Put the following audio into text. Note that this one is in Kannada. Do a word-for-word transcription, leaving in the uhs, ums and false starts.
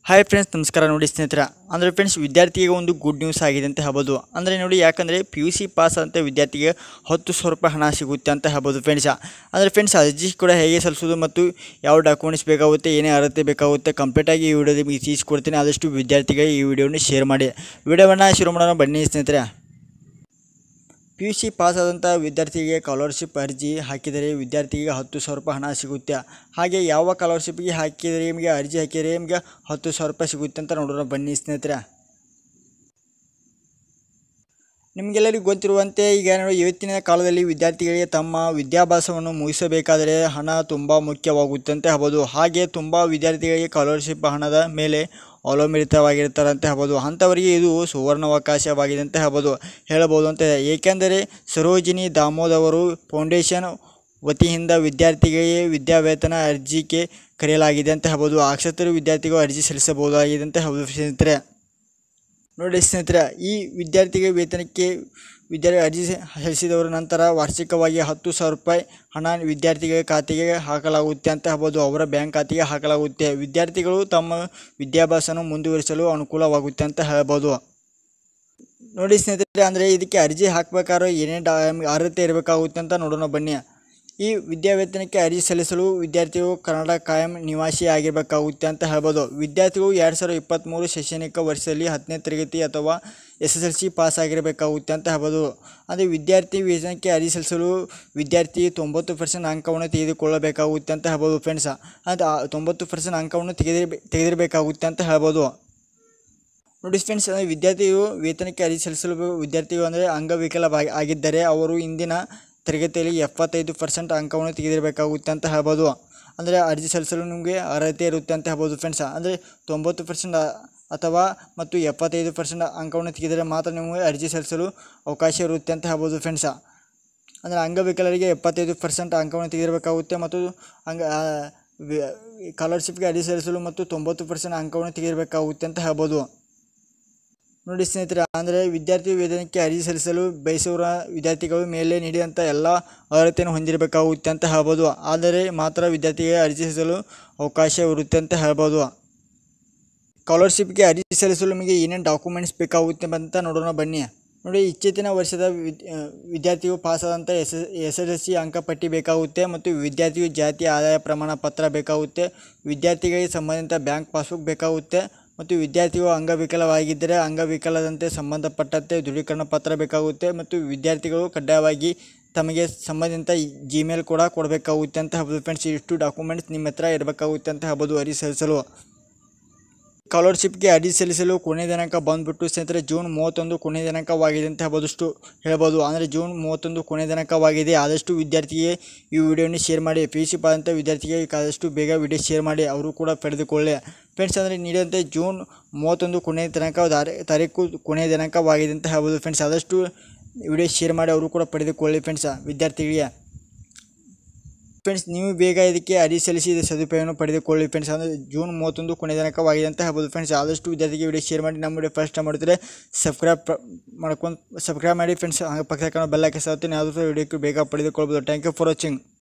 ಹಾಯ್ ಫ್ರೆಂಡ್ಸ್, ನಮಸ್ಕಾರ. ನೋಡಿ ಸ್ನೇಹಿತರ, ಅಂದರೆ ಫ್ರೆಂಡ್ಸ್ ವಿದ್ಯಾರ್ಥಿಗೆ ಒಂದು ಗುಡ್ ನ್ಯೂಸ್ ಆಗಿದೆ ಅಂತ ಹೇಳ್ಬೋದು. ಅಂದರೆ ನೋಡಿ, ಯಾಕಂದರೆ ಪಿ ಯು ಸಿ ಪಾಸ್ ಅಂತ ವಿದ್ಯಾರ್ಥಿಗೆ ಹತ್ತು ಸಾವಿರ ರೂಪಾಯಿ ಹಣ ಸಿಗುತ್ತೆ ಅಂತ ಹೇಳ್ಬೋದು ಫ್ರೆಂಡ್ಸ್. ಅಂದರೆ ಫ್ರೆಂಡ್ಸ್ ಅರ್ಜಿ ಕೂಡ ಹೇಗೆ ಸಲ್ಲಿಸೋದು ಮತ್ತು ಯಾವ ಡಾಕ್ಯುಮೆಂಟ್ಸ್ ಬೇಕಾಗುತ್ತೆ, ಏನೇ ಅರ್ಹತೆ ಬೇಕಾಗುತ್ತೆ ಕಂಪ್ಲೀಟಾಗಿ ಈ ವಿಡಿಯೋದಲ್ಲಿ ನಿಮಗೆ ತಿಳಿಸ್ಕೊಡ್ತೀನಿ. ಆದಷ್ಟು ವಿದ್ಯಾರ್ಥಿಗಳಿಗೆ ಈ ವಿಡಿಯೋನ ಶೇರ್ ಮಾಡಿ. ವಿಡಿಯೋವನ್ನು ಶುರು ಮಾಡೋಣ ಬನ್ನಿ ಸ್ನೇಹಿತರೆ. ಪಿ ಯು ಸಿ ಪಾಸ್ ಆದಂಥ ವಿದ್ಯಾರ್ಥಿಗೆ ಸ್ಕಾಲರ್ಶಿಪ್ ಅರ್ಜಿ ಹಾಕಿದರೆ ವಿದ್ಯಾರ್ಥಿಗೆ ಹತ್ತು ಸಾವಿರ ರೂಪಾಯಿ ಹಣ ಸಿಗುತ್ತೆ. ಹಾಗೆ ಯಾವ ಸ್ಕಾಲರ್ಶಿಪ್ಗೆ ಹಾಕಿದರೆ ನಿಮಗೆ ಅರ್ಜಿ ಹಾಕಿದರೆ ನಿಮಗೆ ಹತ್ತು ಸಾವಿರ ರೂಪಾಯಿ ಸಿಗುತ್ತೆ ಅಂತ ನೋಡೋಣ ಬನ್ನಿ ಸ್ನೇಹಿತರೆ. ನಿಮಗೆಲ್ಲರಿಗೂ ಗೊತ್ತಿರುವಂತೆ ಈಗ ನೋಡಿ, ಇವತ್ತಿನ ಕಾಲದಲ್ಲಿ ವಿದ್ಯಾರ್ಥಿಗಳಿಗೆ ತಮ್ಮ ವಿದ್ಯಾಭ್ಯಾಸವನ್ನು ಮುಗಿಸಬೇಕಾದರೆ ಹಣ ತುಂಬ ಮುಖ್ಯವಾಗುತ್ತೆ ಅಂತ ಹೇಳ್ಬೋದು. ಹಾಗೆ ತುಂಬ ವಿದ್ಯಾರ್ಥಿಗಳಿಗೆ ಸ್ಕಾಲರ್ಶಿಪ್ ಹಣದ ಮೇಲೆ ಅವಲಂಬಿತವಾಗಿರ್ತಾರೆ ಅಂತ ಹೇಳ್ಬೋದು. ಅಂಥವರಿಗೆ ಇದು ಸುವರ್ಣಾವಕಾಶವಾಗಿದೆ ಅಂತ ಹೇಳ್ಬೋದು ಹೇಳಬಹುದು ಅಂತ. ಏಕೆಂದರೆ ಸರೋಜಿನಿ ದಾಮೋದವರು ಫೌಂಡೇಶನ್ ವತಿಯಿಂದ ವಿದ್ಯಾರ್ಥಿಗಳಿಗೆ ವಿದ್ಯಾವೇತನ ಅರ್ಜಿಗೆ ಕರೆಯಲಾಗಿದೆ ಅಂತ ಹೇಳ್ಬೋದು. ಆಸಕ್ತರು ವಿದ್ಯಾರ್ಥಿಗಳು ಅರ್ಜಿ ಸಲ್ಲಿಸಬಹುದಾಗಿದೆ ಅಂತ ಹೇಳ್ಬೋದು ಸ್ನೇಹಿತರೆ. ನೋಡಿ ಸ್ನೇಹಿತರೆ, ಈ ವಿದ್ಯಾರ್ಥಿಗೆ ವೇತನಕ್ಕೆ ವಿದ್ಯಾರ್ಥಿ ಅರ್ಜಿ ಸಲ್ಲಿಸಿದವರ ನಂತರ ವಾರ್ಷಿಕವಾಗಿ ಹತ್ತು ಸಾವಿರ ರೂಪಾಯಿ ಹಣ ವಿದ್ಯಾರ್ಥಿಗಳ ಖಾತೆಗೆ ಹಾಕಲಾಗುತ್ತೆ ಅಂತ ಹೇಳ್ಬೋದು. ಅವರ ಬ್ಯಾಂಕ್ ಖಾತೆಗೆ ಹಾಕಲಾಗುತ್ತೆ. ವಿದ್ಯಾರ್ಥಿಗಳು ತಮ್ಮ ವಿದ್ಯಾಭ್ಯಾಸವನ್ನು ಮುಂದುವರಿಸಲು ಅನುಕೂಲವಾಗುತ್ತೆ ಅಂತ ಹೇಳ್ಬೋದು. ನೋಡಿ ಸ್ನೇಹಿತರೆ, ಅಂದರೆ ಇದಕ್ಕೆ ಅರ್ಜಿ ಹಾಕಬೇಕಾದ್ರೆ ಏನೇ ಡಾ ಅರ್ಹತೆ ಇರಬೇಕಾಗುತ್ತೆ ಅಂತ ನೋಡೋಣ ಬನ್ನಿ. ಈ ವಿದ್ಯಾವೇತನಕ್ಕೆ ಅರ್ಜಿ ಸಲ್ಲಿಸಲು ವಿದ್ಯಾರ್ಥಿಗಳು ಕನ್ನಡ ಕಾಯಂ ನಿವಾಸಿ ಆಗಿರಬೇಕಾಗುತ್ತೆ ಅಂತ ಹೇಳ್ಬೋದು. ವಿದ್ಯಾರ್ಥಿಗಳು ಎರಡು ಸಾವಿರದ ಇಪ್ಪತ್ತ್ಮೂರು ಶೈಕ್ಷಣಿಕ ವರ್ಷದಲ್ಲಿ ಹತ್ತನೇ ತರಗತಿ ಅಥವಾ S S L C pass ಆಗಿರಬೇಕಾಗುತ್ತೆ ಅಂತ ಹೇಳ್ಬೋದು. ಅಂದರೆ ವಿದ್ಯಾರ್ಥಿ ವೇತನಕ್ಕೆ ಅರ್ಜಿ ಸಲ್ಲಿಸಲು ವಿದ್ಯಾರ್ಥಿ ತೊಂಬತ್ತು ಪರ್ಸೆಂಟ್ ಅಂಕವನ್ನು ತೆಗೆದುಕೊಳ್ಳಬೇಕಾಗುತ್ತೆ ಅಂತ ಹೇಳ್ಬೋದು ಫ್ರೆಂಡ್ಸ್. ಅದು ತೊಂಬತ್ತು ಪರ್ಸೆಂಟ್ ಅಂಕವನ್ನು ತೆಗೆದಿರ ತೆಗೆದಿರಬೇಕಾಗುತ್ತೆ ಅಂತ ಹೇಳ್ಬೋದು. ನೋಡಿ ಫ್ರೆಂಡ್ಸ್, ಅಂದರೆ ವಿದ್ಯಾರ್ಥಿಗಳು ವೇತನಕ್ಕೆ ಅರ್ಜಿ ಸಲ್ಲಿಸಲು ವಿದ್ಯಾರ್ಥಿಗಳು ಅಂದರೆ ಅಂಗವಿಕಲ ಆಗಿದ್ದರೆ ಅವರು ಇಂದಿನ ತರಗತಿಯಲ್ಲಿ ಎಪ್ಪತ್ತೈದು ಪರ್ಸೆಂಟ್ ಅಂಕವನ್ನು ತೆಗೆದಿರಬೇಕಾಗುತ್ತೆ ಅಂತ ಹೇಳ್ಬೋದು. ಅಂದರೆ ಅರ್ಜಿ ಸಲ್ಲಿಸಲು ನಿಮಗೆ ಅರ್ಹತೆ ಇರುತ್ತೆ ಅಂತ ಹೇಳ್ಬೋದು ಫ್ರೆಂಡ್ಸ್. ಅಂದರೆ ತೊಂಬತ್ತು ಪರ್ಸೆಂಟ್ ಅಥವಾ ಮತ್ತು ಎಪ್ಪತ್ತೈದು ಪರ್ಸೆಂಟ್ ಅಂಕವನ್ನು ತೆಗೆದರೆ ಮಾತ್ರ ನಿಮಗೆ ಅರ್ಜಿ ಸಲ್ಲಿಸಲು ಅವಕಾಶ ಇರುತ್ತೆ ಅಂತ ಹೇಳ್ಬೋದು ಫ್ರೆಂಡ್ಸ್. ಅಂದರೆ ಅಂಗವಿಕಲರಿಗೆ ಎಪ್ಪತ್ತೈದು ಪರ್ಸೆಂಟ್ ಅಂಕವನ್ನು ತೆಗೆದಿರಬೇಕಾಗುತ್ತೆ ಮತ್ತು ಅಂಗ ಸ್ಕಾಲರ್ಶಿಪ್ಗೆ ಅರ್ಜಿ ಸಲ್ಲಿಸಲು ಮತ್ತು ತೊಂಬತ್ತು ಪರ್ಸೆಂಟ್ ಅಂಕವನ್ನು ತೆಗೆದಿರಬೇಕಾಗುತ್ತೆ ಅಂತ ಹೇಳ್ಬೋದು. ನೋಡಿ ಸ್ನೇಹಿತರೆ, ಅಂದರೆ ವಿದ್ಯಾರ್ಥಿ ವೇತನಕ್ಕೆ ಅರ್ಜಿ ಸಲ್ಲಿಸಲು ಬಯಸುವ ವಿದ್ಯಾರ್ಥಿಗಳು ಮೇಲೆ ನೀಡಿದಂಥ ಎಲ್ಲ ಅರ್ಹತೆಯನ್ನು ಹೊಂದಿರಬೇಕಾಗುತ್ತೆ ಅಂತ ಹೇಳ್ಬೋದು. ಆದರೆ ಮಾತ್ರ ವಿದ್ಯಾರ್ಥಿಗೆ ಅರ್ಜಿ ಸಲ್ಲಿಸಲು ಅವಕಾಶ ಇರುತ್ತೆ ಅಂತ ಹೇಳ್ಬೋದು. ಸ್ಕಾಲರ್ಶಿಪ್ಗೆ ಅರ್ಜಿ ಸಲ್ಲಿಸಲು ನಿಮಗೆ ಏನೇನು ಡಾಕ್ಯುಮೆಂಟ್ಸ್ ಬೇಕಾಗುತ್ತೆ ಅಂತ ನೋಡೋಣ ಬನ್ನಿ. ನೋಡಿ, ಇತ್ತೀಚಿನ ವರ್ಷದ ವಿದ್ಯಾರ್ಥಿಯು ಪಾಸಾದಂಥ S S S L C ಅಂಕಪಟ್ಟಿ ಬೇಕಾಗುತ್ತೆ ಮತ್ತು ವಿದ್ಯಾರ್ಥಿಯು ಜಾತಿ ಆದಾಯ ಪ್ರಮಾಣ ಪತ್ರ ಬೇಕಾಗುತ್ತೆ. ವಿದ್ಯಾರ್ಥಿಗಳಿಗೆ ಸಂಬಂಧಿತ ಬ್ಯಾಂಕ್ ಪಾಸ್ಬುಕ್ ಬೇಕಾಗುತ್ತೆ ಮತ್ತು ವಿದ್ಯಾರ್ಥಿಗಳು ಅಂಗವಿಕಲವಾಗಿದ್ದರೆ ಅಂಗವಿಕಲದಂತೆ ಸಂಬಂಧಪಟ್ಟಂತೆ ದೃಢೀಕರಣ ಪತ್ರ ಬೇಕಾಗುತ್ತೆ ಮತ್ತು ವಿದ್ಯಾರ್ಥಿಗಳು ಕಡ್ಡಾಯವಾಗಿ ತಮಗೆ ಸಂಬಂಧಿತ ಜಿಮೇಲ್ ಕೂಡ ಕೊಡಬೇಕಾಗುತ್ತೆ ಅಂತ ಹೇಳ್ಬೋದು ಫ್ರೆಂಡ್ಸ್. ಇಷ್ಟು ಡಾಕ್ಯುಮೆಂಟ್ಸ್ ನಿಮ್ಮ ಹತ್ರ ಇರಬೇಕಾಗುತ್ತೆ ಅಂತ ಹೇಳ್ಬೋದು ಅರ್ಜಿ ಸಲ್ಲಿಸಲು. ಸ್ಕಾಲರ್ಶಿಪ್ಗೆ ಅರ್ಜಿ ಸಲ್ಲಿಸಲು ಕೊನೆಯ ದಿನಾಂಕ ಬಂದುಬಿಟ್ಟು ಸ್ನೇಹಿತರೆ ಜೂನ್ ಮೂವತ್ತೊಂದು ಕೊನೆಯ ದಿನಾಂಕವಾಗಿದೆ ಅಂತ ಹೇಳ್ಬೋದಷ್ಟು ಹೇಳ್ಬೋದು. ಅಂದರೆ ಜೂನ್ ಮೂವತ್ತೊಂದು ಕೊನೆಯ ದಿನಾಂಕವಾಗಿದೆ. ಆದಷ್ಟು ವಿದ್ಯಾರ್ಥಿಗೆ ಈ ವಿಡಿಯೋನ ಶೇರ್ ಮಾಡಿ. ಪಿ ಯು ಸಿ ಪಾದಂಥ ವಿದ್ಯಾರ್ಥಿಗೆ ಆದಷ್ಟು ಬೇಗ ವಿಡಿಯೋ ಶೇರ್ ಮಾಡಿ, ಅವರು ಕೂಡ ಪಡೆದುಕೊಳ್ಳಿ ಫ್ರೆಂಡ್ಸ್. ಅಂದರೆ ನೀಡಿದಂತೆ ಜೂನ್ ಮೂವತ್ತೊಂದು ಕೊನೆಯ ದಿನಾಂಕ ತಾರೀಕು ಕೊನೆಯ ದಿನಾಂಕವಾಗಿದೆ ಅಂತ ಹೇಳ್ಬೋದು ಫ್ರೆಂಡ್ಸ್. ಆದಷ್ಟು ವಿಡಿಯೋ ಶೇರ್ ಮಾಡಿ, ಅವರು ಕೂಡ ಪಡೆದುಕೊಳ್ಳಿ ಫ್ರೆಂಡ್ಸ್ ವಿದ್ಯಾರ್ಥಿಗಳಿಗೆ. ಫ್ರೆಂಡ್ಸ್, ನೀವು ಬೇಗ ಇದಕ್ಕೆ ಅರ್ಜಿ ಸಲ್ಲಿಸಿ ಸದುಪಯೋಗವನ್ನು ಪಡೆದುಕೊಳ್ಳಿ ಫ್ರೆಂಡ್ಸ್. ಅಂದರೆ ಜೂನ್ ಮೂವತ್ತೊಂದು ಕೊನೆಯ ದಿನಾಂಕವಾಗಿದೆ ಅಂತ ಹೇಳ್ಬೋದು ಫ್ರೆಂಡ್ಸ್. ಆದಷ್ಟು ವಿದ್ಯಾರ್ಥಿಗೆ ವಿಡಿಯೋ ಶೇರ್ ಮಾಡಿ. ನಮ್ಮ ವಿಡಿಯೋ ಫಸ್ಟ್ ಮಾಡಿದ್ರೆ ಸಬ್ಸ್ಕ್ರೈಬ್ ಮಾಡ್ಕೊಂಡು ಸಬ್ಸ್ಕ್ರೈಬ್ ಮಾಡಿ ಫ್ರೆಂಡ್ಸ್. ಹಾಗೆ ಪಕ್ಕದ ಬೆಲ್ ಹಾಕಿ ಸಾಗುತ್ತೆ ಯಾವುದಾದ್ರೂ ವಿಡಿಯೋಕ್ಕೆ ಬೇಗ ಪಡೆದುಕೊಳ್ಬೋದು. Thank you for watching.